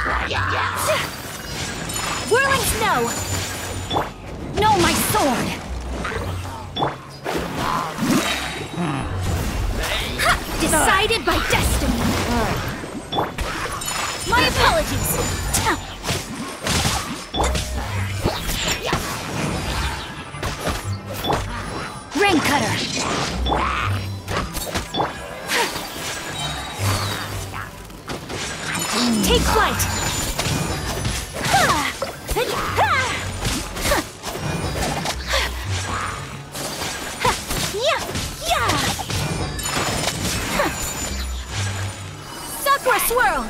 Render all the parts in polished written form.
Whirling snow! No, my sword! Ha! Decided by destiny! My apologies! Rain cutter! Take flight! Sakura swirl!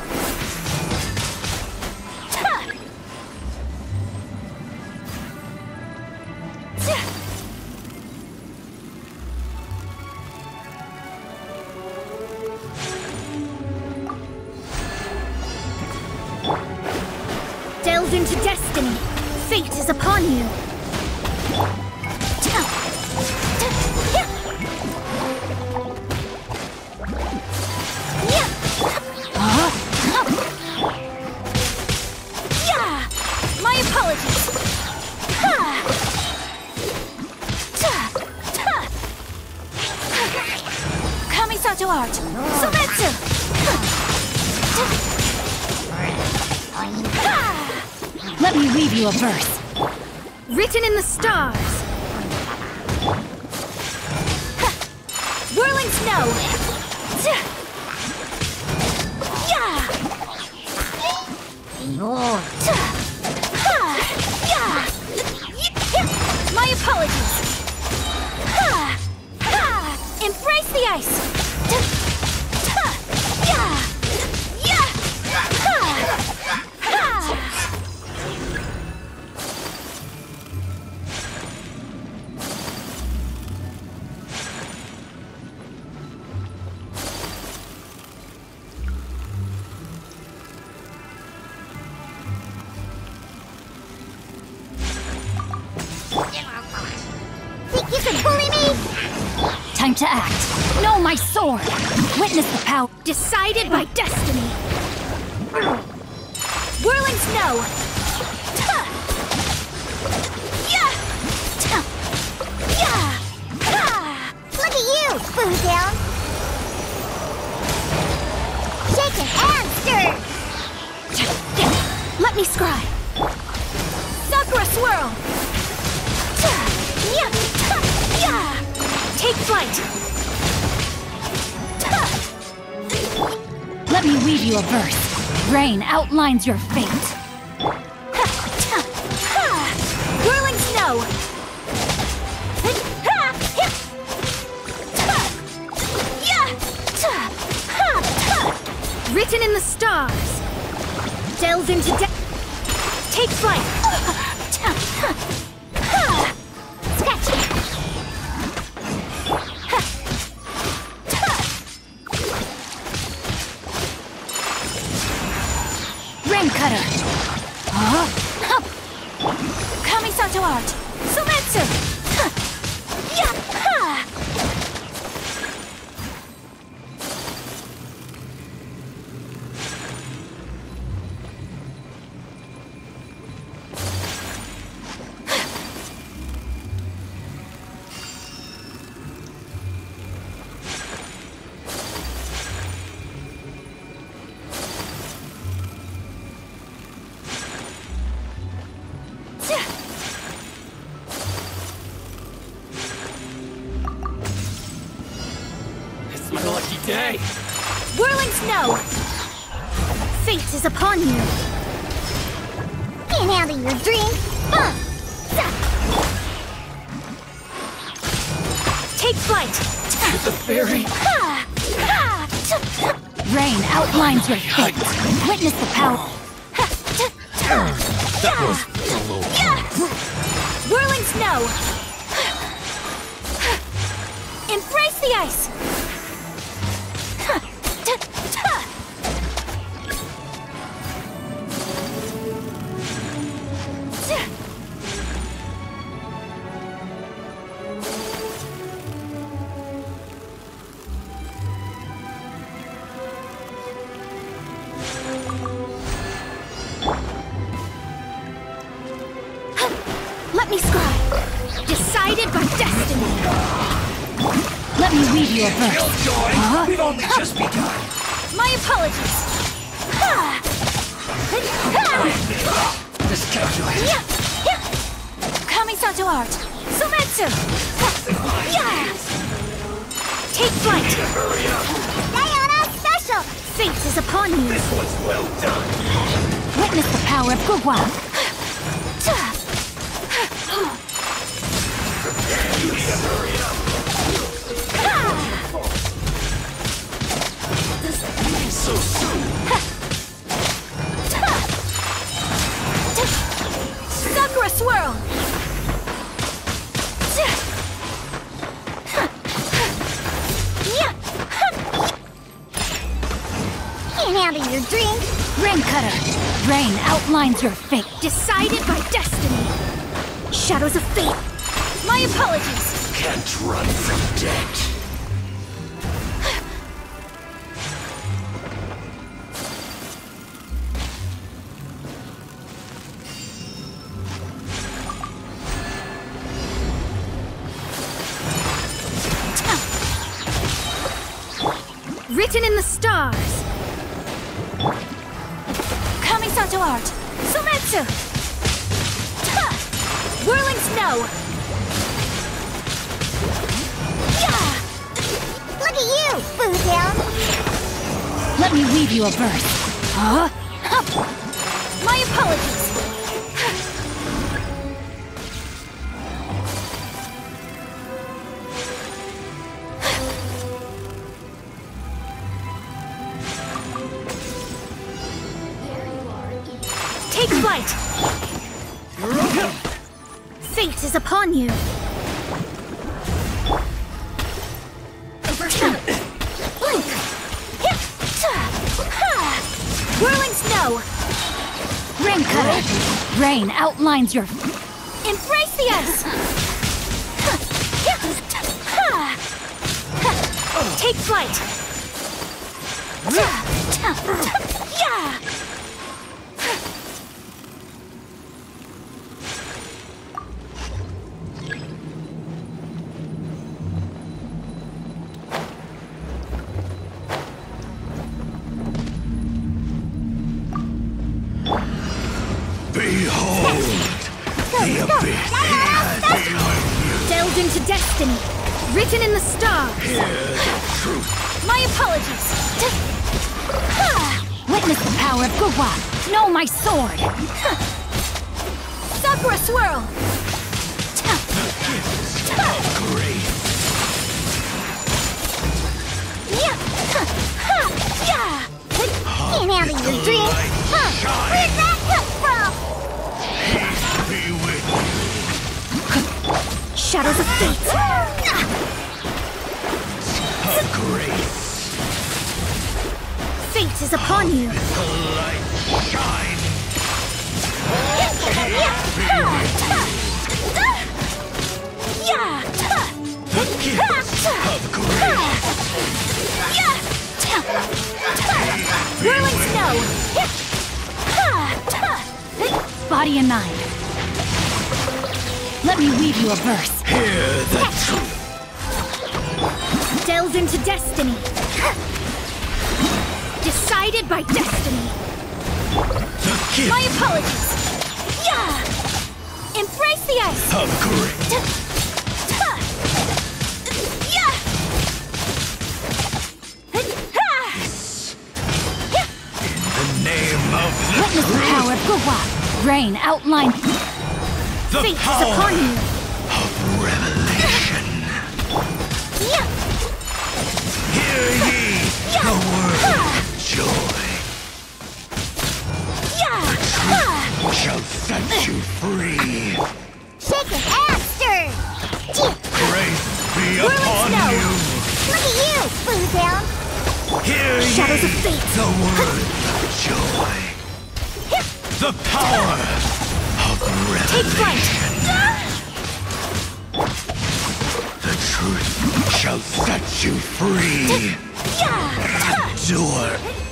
Delve into destiny. Fate is upon you. My apologies. Kamisato art. Sometsu. Let me read you a verse. Written in the stars. Whirling snow. My apologies. Embrace the ice. Think you can bully me? Time to act. No, my sword! Witness the power. Decided by destiny. Whirling snow! Look at you, Boo Down! Shaken and stirred! Let me scry! Sakura swirl! Take flight! Let me weave you a verse. Rain outlines your fate. Whirling snow! Written in the stars. Delve into take flight. Rain cutter. Kamisato art. Sometsu. My lucky day! Whirling snow! Fate is upon you! Can't handle your drink! Take flight! The fairy! Rain outlines your fate! Witness the power! That was a low. Whirling snow! Embrace the ice! Let me weave you a verse. Killjoy! Huh? We've only just begun! My apologies. Ha! This Killjoy! Kamisato art. Sumetsu. Yeah. Take flight. Hurry up! Diana special. Fate is upon you. This one's well done! Witness the power of Gugwa. Hurry up! So soon! Sakura swirl. Can't handle your drink. Rain cutter. Rain outlines your fate. Decided by destiny. Shadows of fate. My apologies. Can't run from death! Written in the stars. Kamisato art. Sumetsu. Whirling snow. Yeah. Look at you, Bootown. Let me weave you a verse. Huh? My apologies. Take flight! Fate is upon you! Blink! Whirling snow! Rain cutter! Rain outlines your... Embrace the ice! Take flight! Yeah! Behold! The abyss has behind you! Delved into destiny, written in the stars. Hear the truth! My apologies. Witness the power of Gugwa. Know my sword. Sakura swirl. Great! Can't handle your drink. Where'd that come from? Peace be with you! Shadows of fate. A grace! Fate is upon you. The light shine! The gifts of grace! Whirling snow. Body and mind. Let me weave you a verse. Hear the truth! Delved into destiny. Decided by destiny. The gift My apologies. Embrace the ice. of grace! In the name of the Witness the truth! power of Gugwa. Rain outline. The Fate is power upon you. of revelation! Hear ye the word of joy! Shall set you free! Shake it and stir. Grace be Whirling upon snow. you! Look at you, Bootown. Hear Shadows ye of fate. the word of joy! The power of Take flight. revelation! The truth shall set you free! Endure